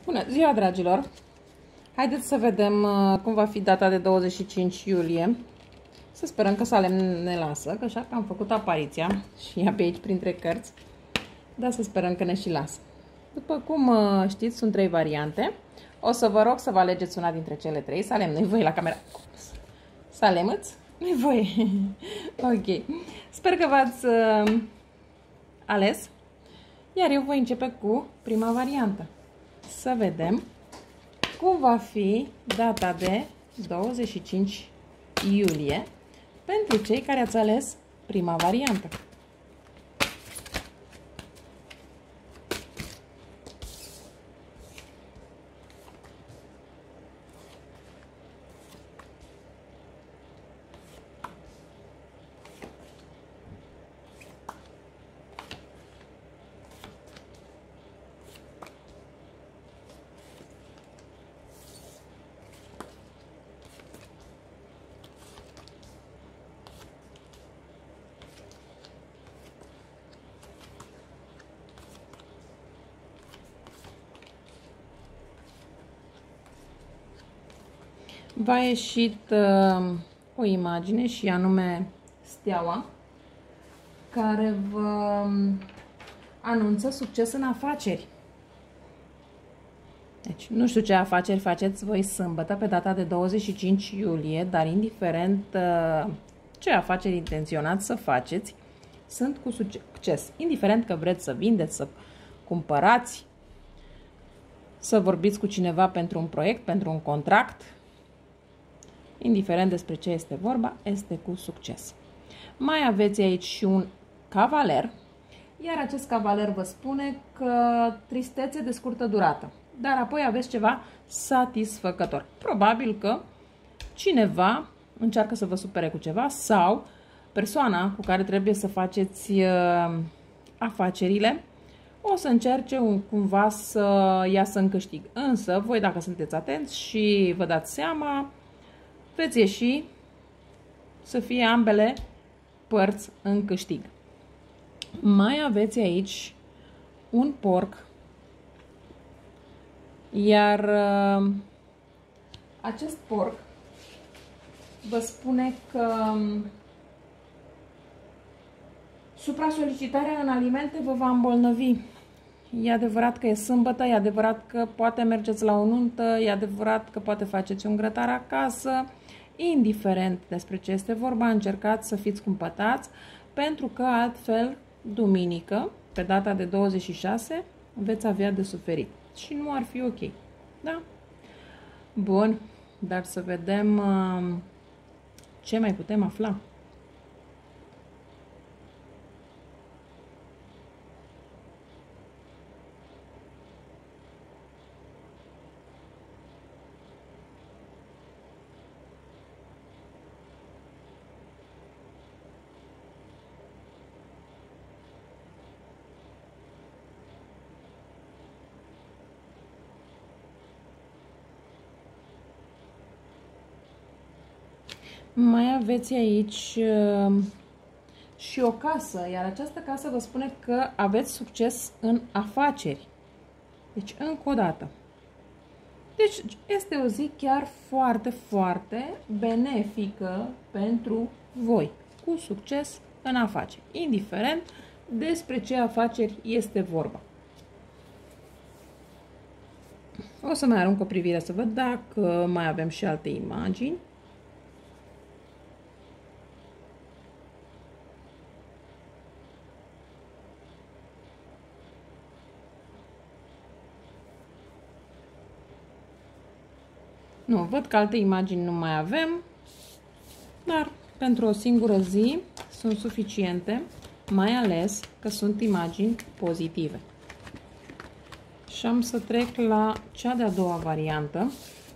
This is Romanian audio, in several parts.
Bună ziua, dragilor! Haideți să vedem cum va fi data de 25 iulie. Să sperăm că Salem ne lasă, că așa că am făcut apariția și ea pe aici printre cărți. Dar să sperăm că ne și lasă. După cum știți, sunt 3 variante. O să vă rog să vă alegeți una dintre cele 3. Salem, nu-i voie la camera. Salem, îți? Nu-i voie. Ok. Sper că v-ați ales. Iar eu voi începe cu prima variantă. Să vedem cum va fi data de 25 iulie pentru cei care ați ales prima variantă. V-a ieșit o imagine și anume steaua care vă anunță succes în afaceri. Deci, nu știu ce afaceri faceți voi sâmbătă pe data de 25 iulie, dar indiferent ce afaceri intenționați să faceți, sunt cu succes. Indiferent că vreți să vindeți, să cumpărați, să vorbiți cu cineva pentru un proiect, pentru un contract, indiferent despre ce este vorba, este cu succes. Mai aveți aici și un cavaler, iar acest cavaler vă spune că tristețe de scurtă durată, dar apoi aveți ceva satisfăcător. Probabil că cineva încearcă să vă supere cu ceva sau persoana cu care trebuie să faceți afacerile o să încerce cumva să iasă în câștig. Însă, voi dacă sunteți atenți și vă dați seama, veți ieși să fie ambele părți în câștig. Mai aveți aici un porc, iar acest porc vă spune că supra-solicitarea în alimente vă va îmbolnăvi. E adevărat că e sâmbătă, e adevărat că poate mergeți la o nuntă, e adevărat că poate faceți un grătar acasă. Indiferent despre ce este vorba, încercați să fiți cumpătați, pentru că altfel, duminică, pe data de 26, veți avea de suferit. Și nu ar fi ok. Da? Bun, dar să vedem ce mai putem afla. Mai aveți aici și o casă, iar această casă vă spune că aveți succes în afaceri. Deci, încă o dată. Deci, este o zi chiar foarte, foarte benefică pentru voi. Cu succes în afaceri. Indiferent despre ce afaceri este vorba. O să mai arunc o privire să văd dacă mai avem și alte imagini. Nu, văd că alte imagini nu mai avem, dar pentru o singură zi sunt suficiente, mai ales că sunt imagini pozitive. Și am să trec la cea de-a doua variantă.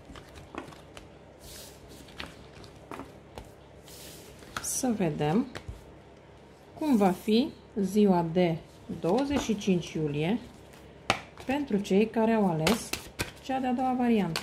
Să vedem cum va fi ziua de 25 iulie pentru cei care au ales cea de-a doua variantă.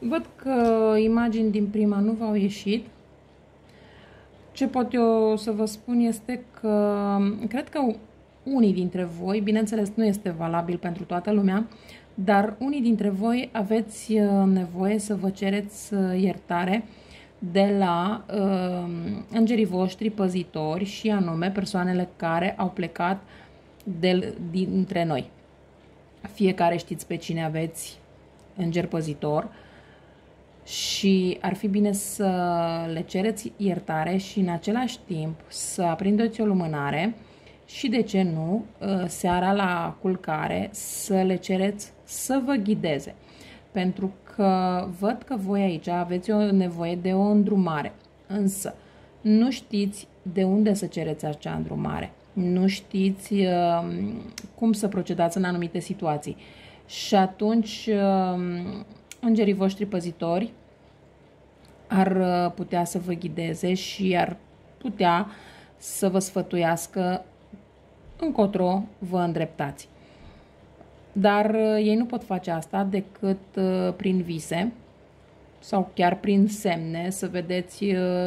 Văd că imagini din prima nu v-au ieșit. Ce pot eu să vă spun este că cred că unii dintre voi, bineînțeles nu este valabil pentru toată lumea, dar unii dintre voi aveți nevoie să vă cereți iertare de la îngerii voștri păzitori și anume persoanele care au plecat dintre noi. Fiecare știți pe cine aveți înger păzitor și ar fi bine să le cereți iertare și în același timp să aprindeți o lumânare și, de ce nu, seara la culcare să le cereți să vă ghideze. Pentru că văd că voi aici aveți o nevoie de o îndrumare, însă nu știți de unde să cereți acea îndrumare, nu știți cum să procedați în anumite situații. Și atunci îngerii voștri păzitori ar putea să vă ghideze și ar putea să vă sfătuiască încotro vă îndreptați. Dar ei nu pot face asta decât prin vise sau chiar prin semne, să vedeți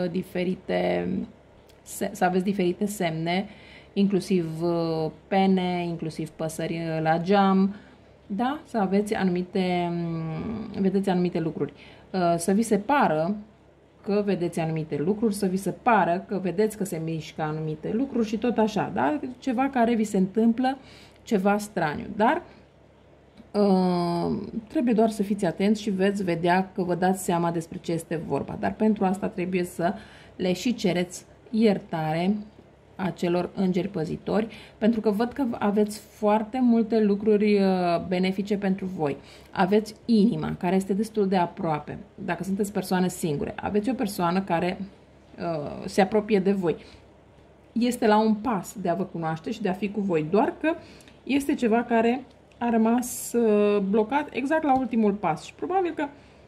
să aveți diferite semne, inclusiv pene, inclusiv păsări la geam, da? Să aveți vedeți anumite lucruri. Să vi se pară că vedeți anumite lucruri, să vi se pară că vedeți că se mișcă anumite lucruri și tot așa, da? Ceva care vi se întâmplă, ceva straniu, dar trebuie doar să fiți atenți și veți vedea că vă dați seama despre ce este vorba. Dar pentru asta trebuie să le și cereți iertare acelor îngeri păzitori, pentru că văd că aveți foarte multe lucruri benefice pentru voi. Aveți inima, care este destul de aproape. Dacă sunteți persoane singure, aveți o persoană care se apropie de voi. Este la un pas de a vă cunoaște și de a fi cu voi, doar că este ceva care a rămas blocat exact la ultimul pas și probabil că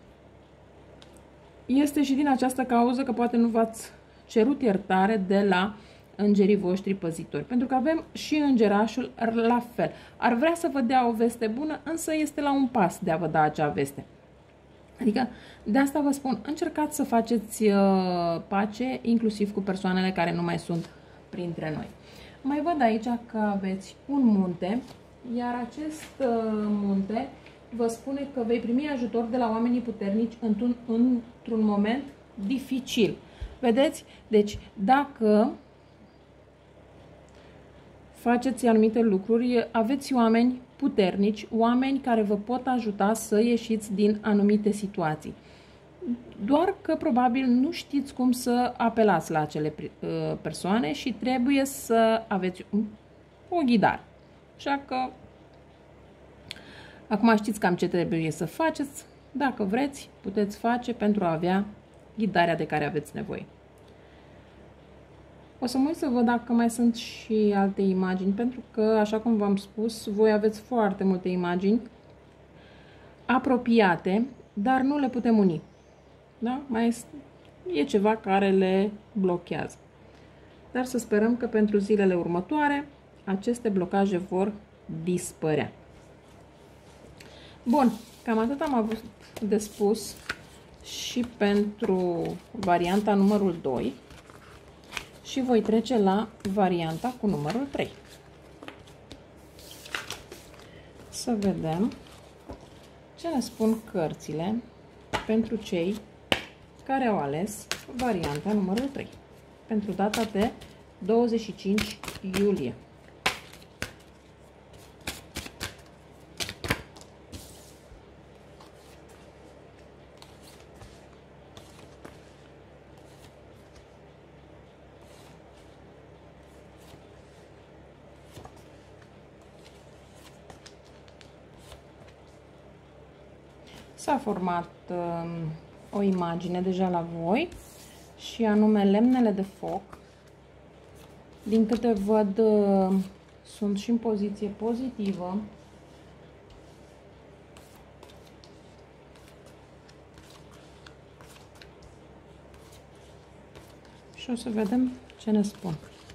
este și din această cauză că poate nu v-ați cerut iertare de la îngerii voștri păzitori. Pentru că avem și îngerașul la fel. Ar vrea să vă dea o veste bună, însă este la un pas de a vă da acea veste. Adică, de asta vă spun, încercați să faceți pace, inclusiv cu persoanele care nu mai sunt printre noi. Mai văd aici că aveți un munte, iar acest munte vă spune că vei primi ajutor de la oamenii puternici într-un moment dificil. Vedeți? Deci, dacă faceți anumite lucruri, aveți oameni puternici, oameni care vă pot ajuta să ieșiți din anumite situații. Doar că probabil nu știți cum să apelați la acele persoane și trebuie să aveți o ghidare. Așa că acum știți cam ce trebuie să faceți. Dacă vreți, puteți face pentru a avea ghidarea de care aveți nevoie. O să mă uit să văd dacă mai sunt și alte imagini, pentru că, așa cum v-am spus, voi aveți foarte multe imagini apropiate, dar nu le putem uni. Da? E ceva care le blochează. Dar să sperăm că pentru zilele următoare aceste blocaje vor dispărea. Bun, cam atât am avut de spus și pentru varianta numărul 2. Și voi trece la varianta cu numărul 3. Să vedem ce ne spun cărțile pentru cei care au ales varianta numărul 3. Pentru data de 25 iulie. S-a format o imagine deja la voi și anume lemnele de foc. Din câte văd, sunt și în poziție pozitivă. Și o să vedem ce ne spun.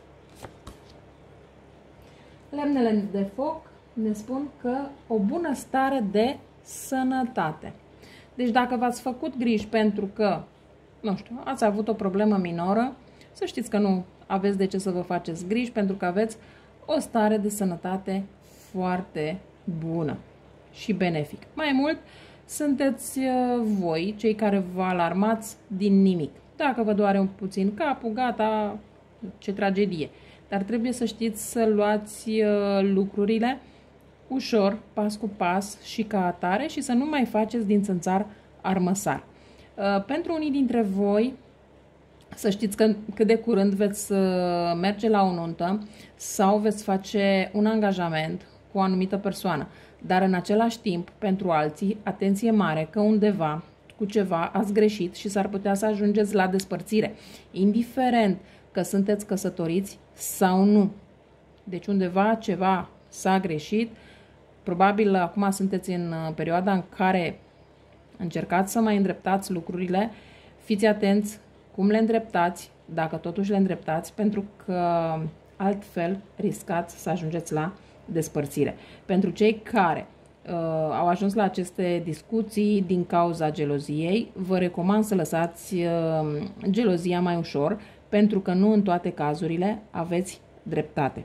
Lemnele de foc ne spun că o bună stare de sănătate. Deci dacă v-ați făcut griji pentru că, nu știu, ați avut o problemă minoră, să știți că nu aveți de ce să vă faceți griji, pentru că aveți o stare de sănătate foarte bună și benefică. Mai mult, sunteți voi, cei care vă alarmați din nimic. Dacă vă doare un puțin capul, gata, ce tragedie. Dar trebuie să știți să luați lucrurile ușor, pas cu pas și ca atare și să nu mai faceți din țânțar armăsar. Pentru unii dintre voi, să știți că cât de curând veți merge la o nuntă sau veți face un angajament cu o anumită persoană. Dar în același timp, pentru alții, atenție mare că undeva cu ceva ați greșit și s-ar putea să ajungeți la despărțire, indiferent că sunteți căsătoriți sau nu. Deci undeva ceva s-a greșit, probabil acum sunteți în perioada în care încercați să mai îndreptați lucrurile, fiți atenți cum le îndreptați, dacă totuși le îndreptați, pentru că altfel riscați să ajungeți la despărțire. Pentru cei care au ajuns la aceste discuții din cauza geloziei, vă recomand să lăsați gelozia mai ușor, pentru că nu în toate cazurile aveți dreptate.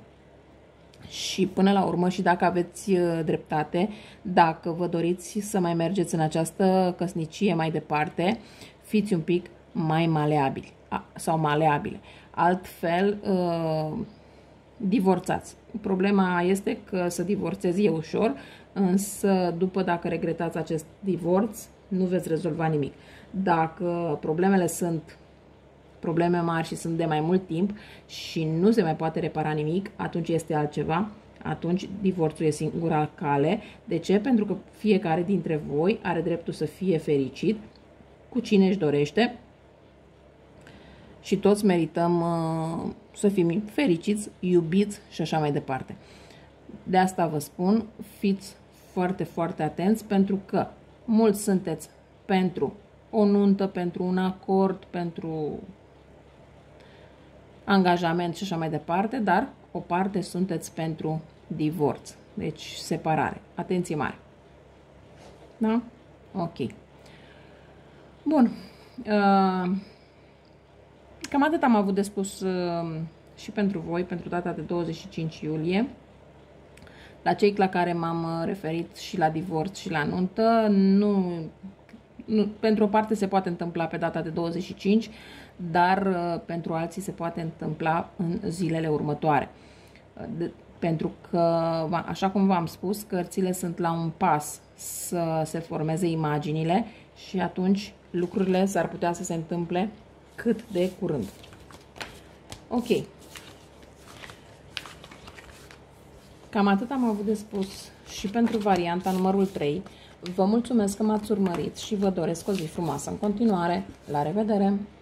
Și până la urmă, și dacă aveți dreptate, dacă vă doriți să mai mergeți în această căsnicie mai departe, fiți un pic mai maleabili sau maleabile. Altfel, divorțați. Problema este că să divorțezi e ușor, însă după, dacă regretați acest divorț, nu veți rezolva nimic. Dacă problemele sunt probleme mari și sunt de mai mult timp și nu se mai poate repara nimic, atunci este altceva. Atunci divorțul e singura cale. De ce? Pentru că fiecare dintre voi are dreptul să fie fericit cu cine își dorește și toți merităm să fim fericiți, iubiți și așa mai departe. De asta vă spun, fiți foarte, foarte atenți, pentru că mulți sunteți pentru o nuntă, pentru un acord, pentru angajament și așa mai departe, dar o parte sunteți pentru divorț, deci separare. Atenție mare. Da? Ok. Bun. Cam atât am avut de spus și pentru voi, pentru data de 25 iulie. La cei la care m-am referit și la divorț și la nuntă, nu, pentru o parte se poate întâmpla pe data de 25, dar pentru alții se poate întâmpla în zilele următoare. Pentru că, așa cum v-am spus, cărțile sunt la un pas să se formeze imaginile și atunci lucrurile s-ar putea să se întâmple cât de curând. Ok. Cam atât am avut de spus și pentru varianta numărul 3. Vă mulțumesc că m-ați urmărit și vă doresc o zi frumoasă în continuare. La revedere!